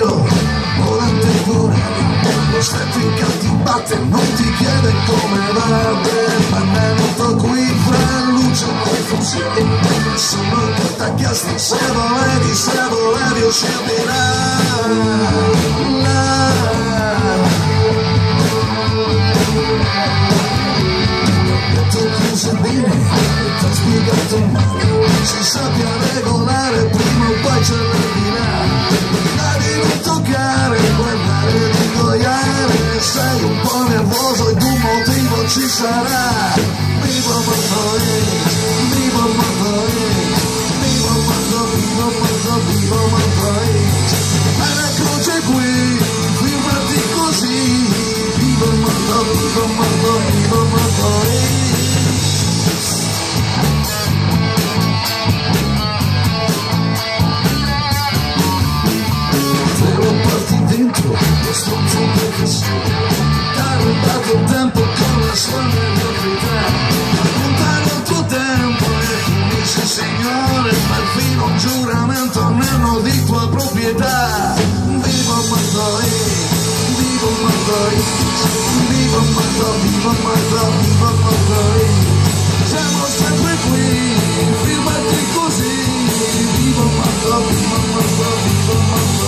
freddo, volante pure, lo stretto in canti batte, non ti chiede come va, benvenuto qui fra luce e fusione, sono portacasti, se volevi uscirmi là. Tu chiusi bene, ti ho spiegato male, si sappia regolare, prima o poi ce la dirà. Di non toccare, guardare, di goiare, sei un po' nervoso ed un motivo ci sarà. Vivo morto, vivo morto, vivo morto, vivo morto, vivo morto. Ma la croce qui, firmati così. Vivo morto, vivo morto, vivo morto. Lo stronzo perché sei, t'ha rubato il tempo con la sua mediocrità, lontano il tuo tempo e tu dici signore, perfino un giuramento nemmeno di tua proprietà. Vivo morto, vivo morto, vivo morto, vivo morto, vivo morto. Siamo sempre qui, firmati così. Vivo morto, vivo morto, vivo morto.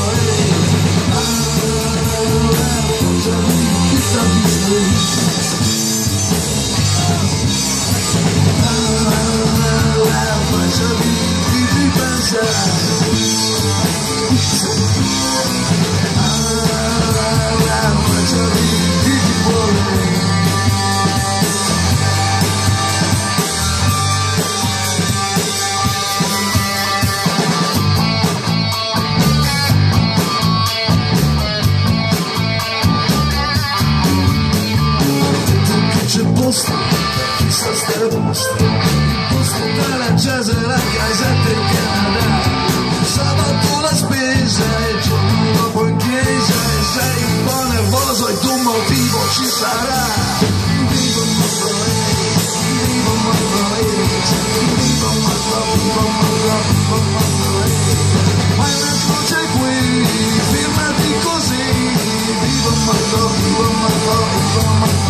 Chissà ste posto, il posto della jazz e la casetta in Canada. Sabato la spesa e il giorno dopo in chiesa, e sei un po' nervoso e tu motivo ci sarà. Vivo morto, vivo morto, vivo morto, vivo morto, vivo morto. Ma la croce qui, firmati così. Vivo morto, vivo morto, vivo morto.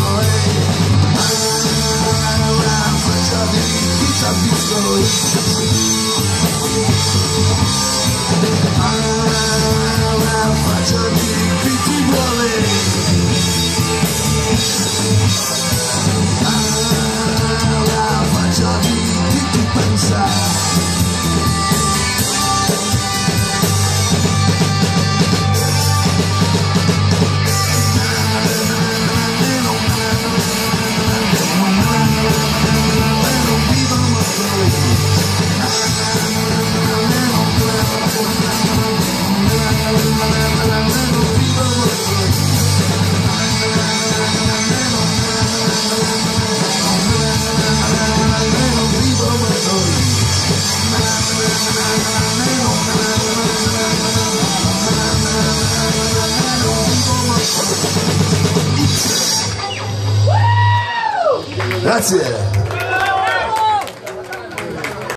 Faccia di chi ti vuole, faccia di chi ti pensa. Grazie.